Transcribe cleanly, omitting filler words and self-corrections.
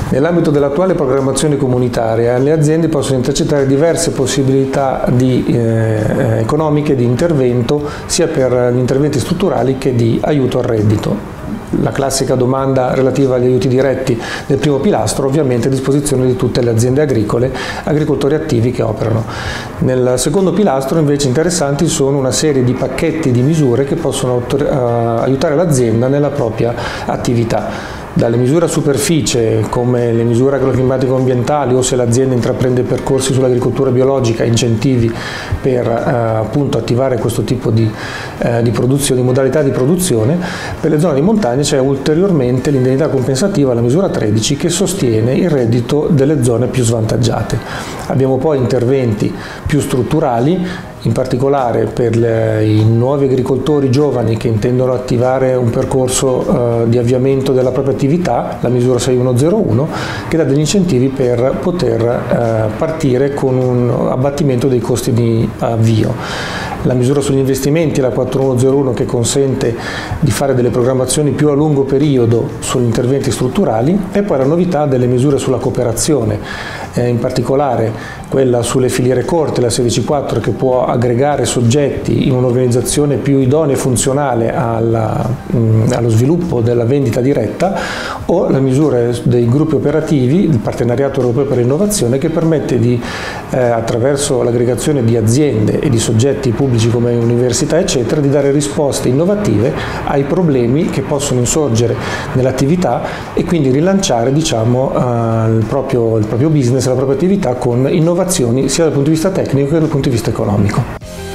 Nell'ambito dell'attuale programmazione comunitaria, le aziende possono intercettare diverse possibilità economiche di intervento, sia per gli interventi strutturali che di aiuto al reddito. La classica domanda relativa agli aiuti diretti del primo pilastro, ovviamente a disposizione di tutte le aziende agricole, agricoltori attivi che operano. Nel secondo pilastro invece interessanti sono una serie di pacchetti di misure che possono aiutare l'azienda nella propria attività. Dalle misure a superficie, come le misure agroclimatiche ambientali, o se l'azienda intraprende percorsi sull'agricoltura biologica, incentivi per appunto attivare questo tipo di produzione, di modalità di produzione. Per le zone di montagna c'è ulteriormente l'indennità compensativa, la misura 13, che sostiene il reddito delle zone più svantaggiate. Abbiamo poi interventi più strutturali, in particolare per i nuovi agricoltori giovani che intendono attivare un percorso di avviamento della propria attività, la misura 6101, che dà degli incentivi per poter partire con un abbattimento dei costi di avvio. La misura sugli investimenti, la 4101, che consente di fare delle programmazioni più a lungo periodo sugli interventi strutturali, e poi la novità delle misure sulla cooperazione, in particolare quella sulle filiere corte, la 164, che può aggregare soggetti in un'organizzazione più idonea e funzionale allo sviluppo della vendita diretta, o la misura dei gruppi operativi, il partenariato europeo per l'innovazione, che permette di, attraverso l'aggregazione di aziende e di soggetti pubblici come università eccetera, di dare risposte innovative ai problemi che possono insorgere nell'attività e quindi rilanciare, diciamo, il proprio business, la propria attività con innovazioni sia dal punto di vista tecnico che dal punto di vista economico.